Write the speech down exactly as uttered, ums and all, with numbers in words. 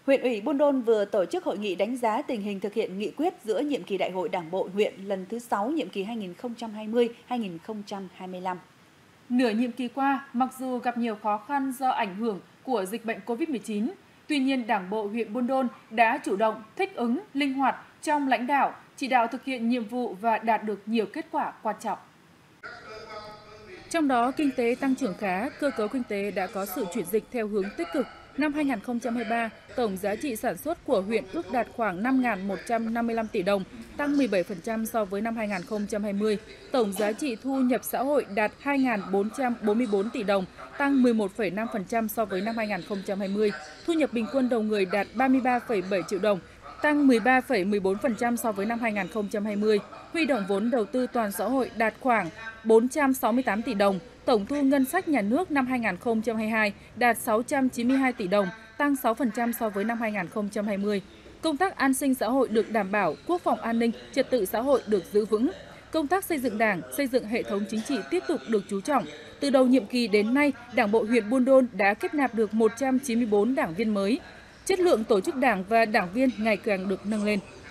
Huyện ủy Buôn Đôn vừa tổ chức hội nghị đánh giá tình hình thực hiện nghị quyết giữa nhiệm kỳ Đại hội Đảng bộ huyện lần thứ sáu nhiệm kỳ hai nghìn không trăm hai mươi đến hai nghìn không trăm hai mươi lăm. Nửa nhiệm kỳ qua, mặc dù gặp nhiều khó khăn do ảnh hưởng của dịch bệnh Covid mười chín, tuy nhiên Đảng bộ huyện Buôn Đôn đã chủ động, thích ứng, linh hoạt trong lãnh đạo, chỉ đạo thực hiện nhiệm vụ và đạt được nhiều kết quả quan trọng. Trong đó, kinh tế tăng trưởng khá, cơ cấu kinh tế đã có sự chuyển dịch theo hướng tích cực. Năm hai nghìn không trăm hai mươi ba, tổng giá trị sản xuất của huyện ước đạt khoảng năm nghìn một trăm năm mươi lăm tỷ đồng, tăng mười bảy phần trăm so với năm hai nghìn không trăm hai mươi. Tổng giá trị thu nhập xã hội đạt hai nghìn bốn trăm bốn mươi tư tỷ đồng, tăng mười một phẩy năm phần trăm so với năm hai nghìn không trăm hai mươi. Thu nhập bình quân đầu người đạt ba mươi ba phẩy bảy triệu đồng, tăng mười ba phẩy mười bốn phần trăm so với năm hai nghìn không trăm hai mươi. Huy động vốn đầu tư toàn xã hội đạt khoảng bốn trăm sáu mươi tám tỷ đồng. Tổng thu ngân sách nhà nước năm hai nghìn không trăm hai mươi hai đạt sáu trăm chín mươi hai tỷ đồng, tăng sáu phần trăm so với năm hai nghìn không trăm hai mươi. Công tác an sinh xã hội được đảm bảo, quốc phòng an ninh, trật tự xã hội được giữ vững. Công tác xây dựng Đảng, xây dựng hệ thống chính trị tiếp tục được chú trọng. Từ đầu nhiệm kỳ đến nay, Đảng bộ huyện Buôn Đôn đã kết nạp được một trăm chín mươi tư đảng viên mới. Chất lượng tổ chức đảng và đảng viên ngày càng được nâng lên.